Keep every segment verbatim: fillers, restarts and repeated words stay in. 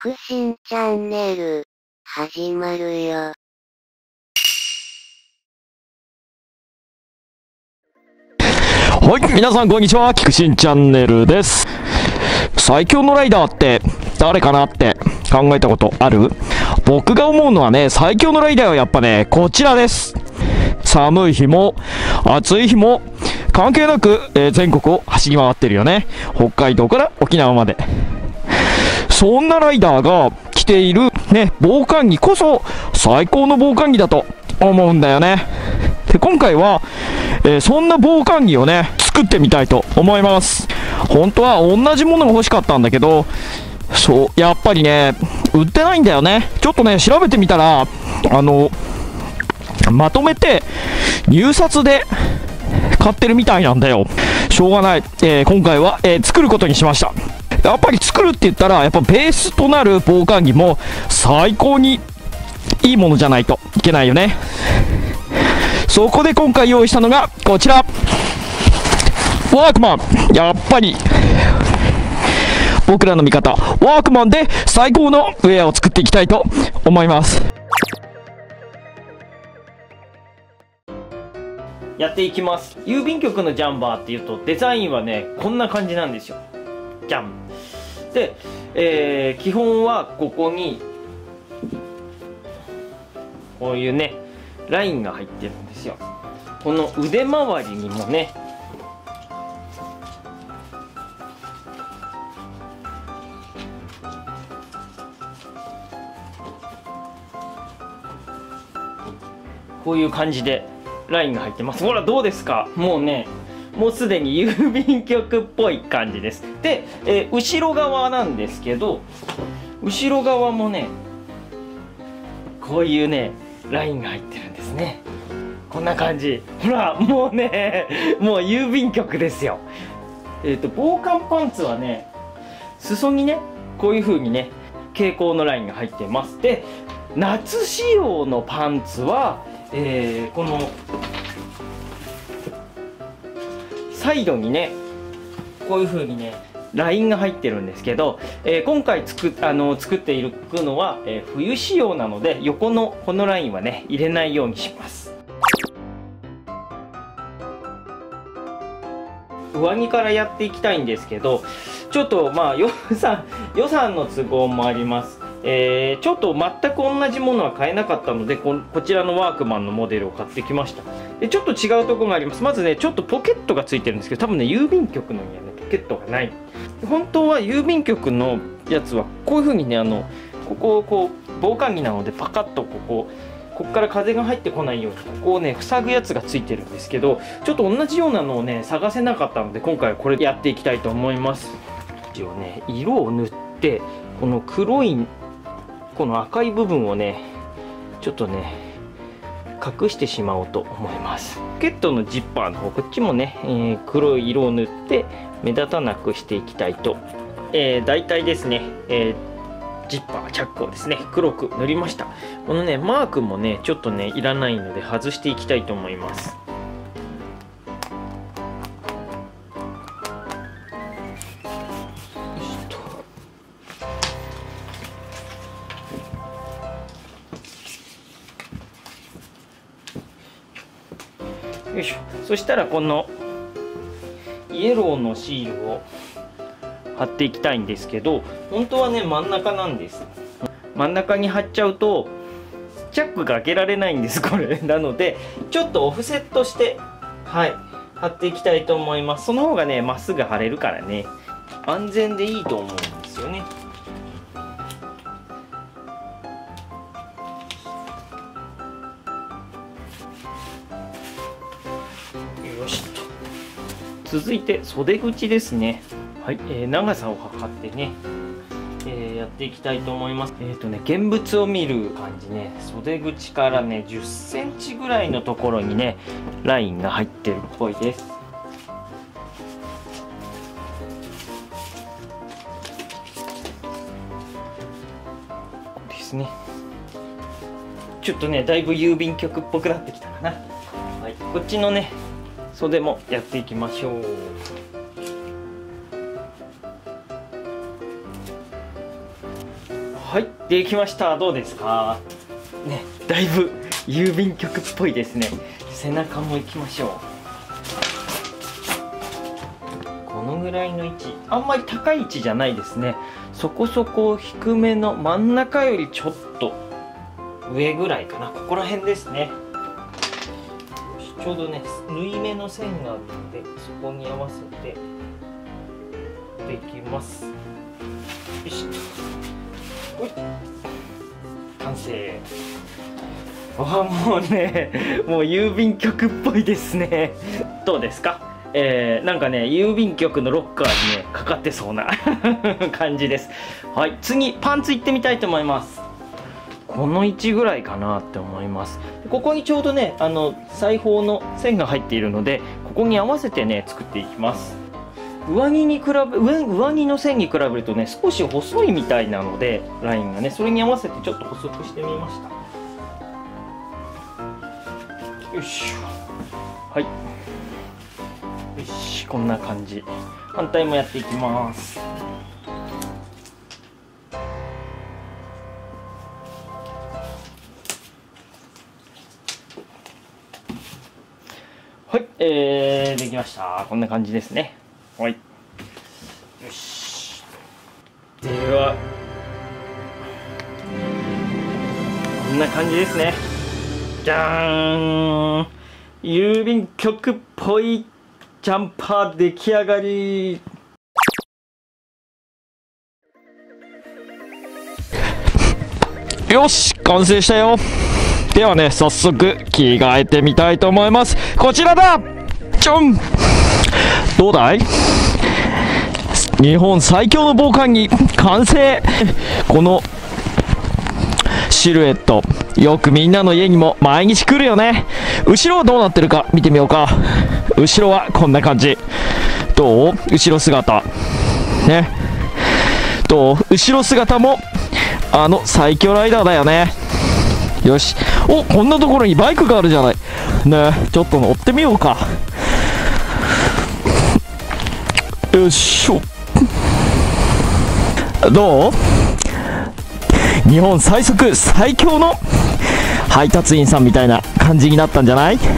くしんチャンネル、始まるよ。 はい、皆さんこんにちは、キクシンチャンネルです。最強のライダーって誰かなって考えたことある？僕が思うのはね、最強のライダーはやっぱね、こちらです。寒い日も暑い日も関係なく、えー、全国を走り回ってるよね。北海道から沖縄まで。そんなライダーが着ているね、防寒着こそ最高の防寒着だと思うんだよね。で、今回は、えー、そんな防寒着をね、作ってみたいと思います。本当は同じものが欲しかったんだけど、そう、やっぱりね、売ってないんだよね。ちょっとね、調べてみたら、あの、まとめて入札で買ってるみたいなんだよ。しょうがない。えー、今回は、えー、作ることにしました。やっぱり作るって言ったら、やっぱベースとなる防寒着も最高にいいものじゃないといけないよね。そこで今回用意したのがこちら、ワークマン。やっぱり僕らの味方ワークマンで最高のウェアを作っていきたいと思います。やっていきます。郵便局のジャンバーっていうとデザインはね、こんな感じなんですよ。じゃん。で、えー、基本はここにこういうねラインが入ってるんですよ。この腕周りにもねこういう感じでラインが入ってます。ほらどうですか。もうね、もうすでに郵便局っぽい感じです。で、えー、後ろ側なんですけど、後ろ側もねこういうねラインが入ってるんですね。こんな感じ。ほらもうね、もう郵便局ですよ。えっと防寒パンツはね、裾にねこういう風にね蛍光のラインが入ってます。で、夏仕様のパンツは、えー、このサイドにねこういう風にねラインが入ってるんですけど、えー、今回作あの作っているのは、えー、冬仕様なので横のこのラインはね入れないようにします。上着からやっていきたいんですけど、ちょっとまあ予算予算の都合もあります。えー、ちょっと全く同じものは買えなかったので こ, こちらのワークマンのモデルを買ってきました。でちょっと違うところがあります。まずねちょっとポケットがついてるんですけど、多分ね郵便局のにはねポケットがない。本当は郵便局のやつはこういう風にね、あのここをこう防寒着なのでパカッとここここから風が入ってこないようにここをね塞ぐやつがついてるんですけど、ちょっと同じようなのをね探せなかったので今回はこれでやっていきたいと思います。一応ね色を塗ってこの黒いこの赤い部分をねちょっとね隠してしまおうと思います。ポケットのジッパーの方こっちもね、えー、黒い色を塗って目立たなくしていきたいと、えー、大体ですね、えー、ジッパーチャックをですね黒く塗りました。このねマークもねちょっとねいらないので外していきたいと思います。よいしょ。そしたらこのイエローのシールを貼っていきたいんですけど、本当はね真ん中なんです。真ん中に貼っちゃうとチャックが開けられないんですこれ。なのでちょっとオフセットしてはい貼っていきたいと思います。その方がねまっすぐ貼れるからね安全でいいと思うんですよね。よしと。続いて袖口ですね。はい、えー、長さを測ってね、えー、やっていきたいと思います。えっとね現物を見る感じね、袖口からねじゅっセンチぐらいのところにねラインが入ってるっぽいです。ですね。ちょっとねだいぶ郵便局っぽくなってきたかな。はい、こっちのね袖もやっていきましょう。 はい、できました。どうですかね。だいぶ郵便局っぽいですね。背中も行きましょう。このぐらいの位置、あんまり高い位置じゃないですね。そこそこ低めの真ん中よりちょっと上ぐらいかな。ここら辺ですね。ちょうどね、縫い目の線があって、そこに合わせてできます。よし、ほい、完成。あ、もうね、もう郵便局っぽいですね。どうですか？えー、なんかね、郵便局のロッカーにね、かかってそうな感じです。はい、次、パンツいってみたいと思います。この位置ぐらいかなって思います。ここにちょうどね、あの裁縫の線が入っているので、ここに合わせてね作っていきます。上着に比べ上上着の線に比べるとね、少し細いみたいなので、ラインがね、それに合わせてちょっと細くしてみました。よいしょ。はい、よし、こんな感じ。反対もやっていきます。はい、えー、できました。こんな感じですね。はい。よし。では、こんな感じですね。じゃーん。郵便局っぽいジャンパー出来上がり。よし、完成したよ。ではね、早速着替えてみたいと思います。こちらだ。ちょん。どうだい？日本最強の防寒着完成。このシルエット、よくみんなの家にも毎日来るよね。後ろはどうなってるか見てみようか。後ろはこんな感じ。どう？後ろ姿ね。どう？後ろ姿もあの最強ライダーだよね。よし。お、こんなところにバイクがあるじゃないね。ちょっと乗ってみようか。よいしょ。どう？日本最速最強の配達員さんみたいな感じになったんじゃない？ね。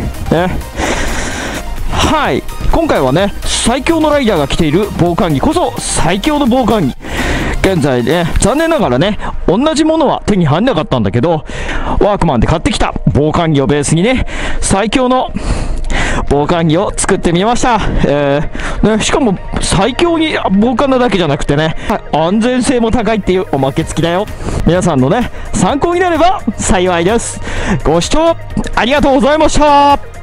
はい、今回はね、最強のライダーが着ている防寒着こそ最強の防寒着。現在ね、残念ながらね、同じものは手に入んなかったんだけど、ワークマンで買ってきた防寒着をベースにね、最強の防寒着を作ってみました。えーね、しかも最強に防寒なだけじゃなくてね、安全性も高いっていうおまけ付きだよ。皆さんのね、参考になれば幸いです。ご視聴ありがとうございました。